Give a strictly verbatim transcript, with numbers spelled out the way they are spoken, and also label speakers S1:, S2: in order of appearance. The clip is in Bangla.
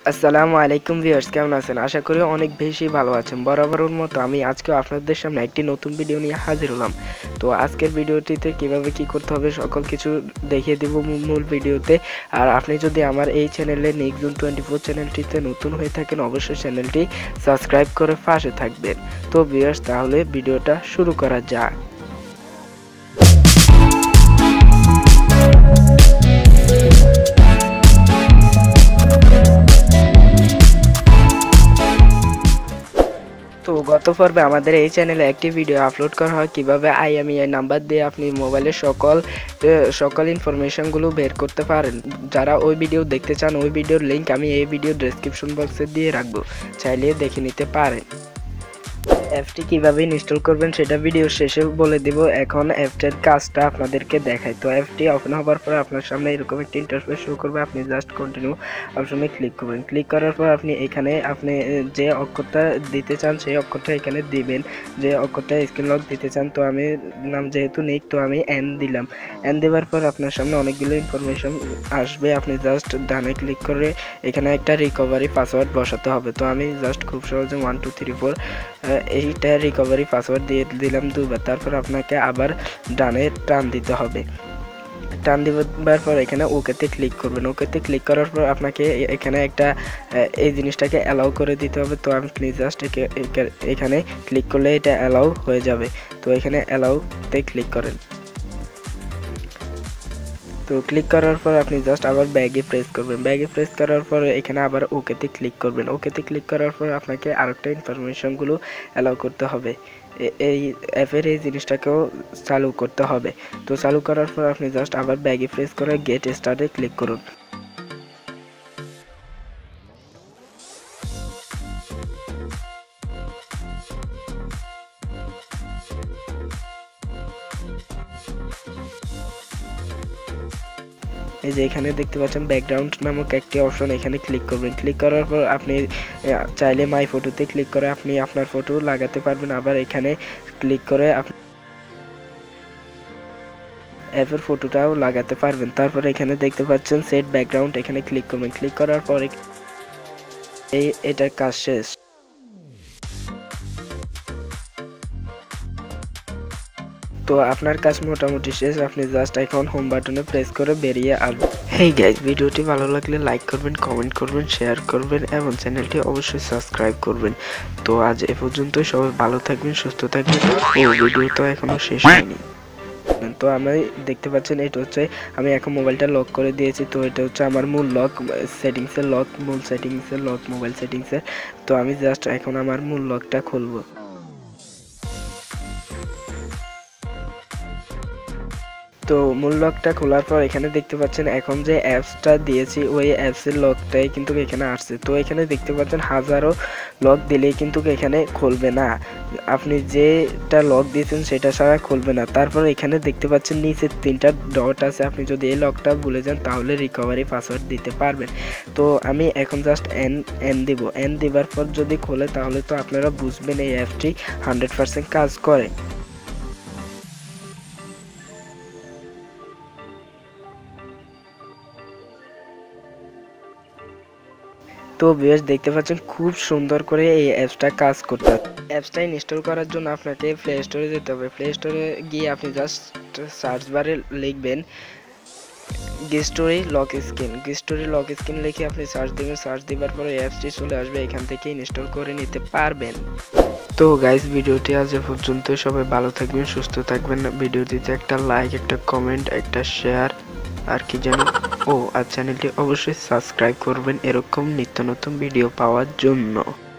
S1: আসসালামু আলাইকুম ভিউয়ার্স, কেমন আছেন? আশা করি অনেক বেশি ভালো আছেন। বরাবরের মতো আমি আজকেও আপনাদের সামনে একটি নতুন ভিডিও নিয়ে হাজির হলাম। তো আজকের ভিডিওটিতে কিভাবে কি করতে হবে সকল কিছু দেখিয়ে দিব মূল ভিডিওতে। আর আপনি যদি আমার এই চ্যানেলে নিকজুন টোয়েন্টি ফোর চ্যানেলটিতে নতুন হয়ে থাকেন, অবশ্যই চ্যানেলটি সাবস্ক্রাইব করে পাশে থাকবেন। তো ভিউয়ার্স, তাহলে ভিডিওটা শুরু করা যাক। তো গত পর্বে আমাদের এই চ্যানেলে একটি ভিডিও আপলোড করা হয় কিভাবে আইএমইআই নাম্বার দিয়ে আপনি মোবাইলের সকল সকল ইনফরমেশনগুলো বের করতে পারেন। যারা ওই ভিডিও দেখতে চান, ওই ভিডিওর লিংক আমি এই ভিডিও ডেসক্রিপশন বক্সে দিয়ে রাখবো, চাইলে দেখে নিতে পারেন। অ্যাপটি কিভাবে ইনস্টল করবেন সেটা ভিডিও শেষে বলে দিব। এখন অ্যাপটির কাজটা আপনাদেরকে দেখাই। তো অ্যাপটি ওপেন হওয়ার পর আপনার সামনে এরকম একটি ইন্টারফেস শো করবে। আপনি জাস্ট কন্টিনিউ অপশনে ক্লিক করবেন। ক্লিক করার পর আপনি এখানে আপনি যে অক্ষরটা দিতে চান সেই অক্ষরটা এখানে দিবেন। যে অক্ষরটা স্ক্রিন লক দিতে চান, তো আমি নাম যেহেতু নিক, তো আমি এন দিলাম। এন দেওয়ার পর আপনার সামনে অনেকগুলো ইনফরমেশন আসবে। আপনি জাস্ট ডানে ক্লিক করে এখানে একটা রিকভারি পাসওয়ার্ড বসাতে হবে। তো আমি জাস্ট খুব সহজে ওয়ান টু থ্রি ফোর এইটা রিকভারি পাসওয়ার্ড দিয়ে দিলাম দুবার। তারপর আপনাকে আবার ডানে টান দিতে হবে। টান দেওয়ার পর এখানে ওকেতে ক্লিক করবেন। ওকেতে ক্লিক করার পর আপনাকে এখানে একটা এই জিনিসটাকে অ্যালাউ করে দিতে হবে। তো আপনি জাস্ট এখানে ক্লিক করলে এটা অ্যালাউ হয়ে যাবে। তো এখানে অ্যালাউতে ক্লিক করেন। তো ক্লিক করার পর আপনি জাস্ট আবার ব্যাগে প্রেস করবেন। ব্যাগে প্রেস করার পর এখানে আবার ওকেতে ক্লিক করবেন। ওকেতে ক্লিক করার পর আপনাকে আরেকটা ইনফরমেশনগুলো অ্যালাউ করতে হবে। এই অ্যাপের এই জিনিসটাকেও চালু করতে হবে। তো চালু করার পর আপনি জাস্ট আবার ব্যাগে প্রেস করে গেট স্টার্টে ক্লিক করুন। এই যে এখানে দেখতে পাচ্ছেন ব্যাকগ্রাউন্ড নামক একটি অপশন, এখানে ক্লিক করবেন। ক্লিক করার পর আপনি চাইলে মাই ফটোতে ক্লিক করে আপনি আপনার ফটো লাগাতে পারবেন। আবার এখানে ক্লিক করে আপনি অ্যাপের ফটোটাও লাগাতে পারবেন। তারপর এখানে দেখতে পাচ্ছেন সেট ব্যাকগ্রাউন্ড, এখানে ক্লিক করবেন। ক্লিক করার পর এই এটার কাজ শেষ। তো আপনার কাজ মোটামুটি শেষ। আপনি জাস্ট এখন হোম বাটনে প্রেস করে বেরিয়ে আসবেন। হেই গাইস, ভিডিওটি ভালো লাগলে লাইক করবেন, কমেন্ট করবেন, শেয়ার করবেন এবং চ্যানেলটি অবশ্যই সাবস্ক্রাইব করবেন। তো আজ এ পর্যন্তই। সবাই ভালো থাকবেন, সুস্থ থাকবেন। ও ভিডিও তো এখনো শেষ হয়নি। তো আমি দেখতে পাচ্ছেন এটা হচ্ছে, আমি এখন মোবাইলটা লক করে দিয়েছি। তো এটা হচ্ছে আমার মূল লক সেটিংসের লক মূল সেটিংসের লক মোবাইল সেটিংসের। তো আমি জাস্ট এখন আমার মূল লকটা খুলবো। তো মূল লকটা খোলার পর এখানে দেখতে পাচ্ছেন এখন যে অ্যাপসটা দিয়েছি ওই অ্যাপসের লকটাই কিন্তু এখানে আসছে। তো এখানে দেখতে পাচ্ছেন হাজারো লক দিলেই কিন্তু এখানে খুলবে না। আপনি যেটা লক দিয়েছেন সেটা ছাড়া খুলবে না। তারপর এখানে দেখতে পাচ্ছেন নিচে তিনটা ডট আছে। আপনি যদি এই লকটা ভুলে যান তাহলে রিকভারি পাসওয়ার্ড দিতে পারবেন। তো আমি এখন জাস্ট এন এন দিব। এন দেওয়ার পর যদি খোলে তাহলে তো আপনারা বুঝবেন এই অ্যাপটি হান্ড্রেড পার্সেন্ট কাজ করে। তো ভিউয়ার্স, দেখতে পাচ্ছেন খুব সুন্দর করে এই অ্যাপসটা কাজ করতে। অ্যাপসটা ইনস্টল করার জন্য আপনাকে প্লে স্টোরে যেতে হবে। প্লে স্টোরে গিয়ে আপনি জাস্ট সার্চ বারে লিখবেন গিস্টোরি লক স্ক্রিন। গিস্টোরি লক স্ক্রিন লিখে আপনি সার্চ দেবেন। সার্চ দেওয়ার পরে অ্যাপসটি চলে আসবে, এখান থেকে ইনস্টল করে নিতে পারবেন। তো গাইস, ভিডিওটি আজ এ পর্যন্ত। সবাই ভালো থাকবেন, সুস্থ থাকবেন। ভিডিওটিতে একটা লাইক, একটা কমেন্ট, একটা শেয়ার আর কি জানো ও আর চ্যানেলটি অবশ্যই সাবস্ক্রাইব করবেন এরকম নিত্য নতুন ভিডিও পাওয়ার জন্য।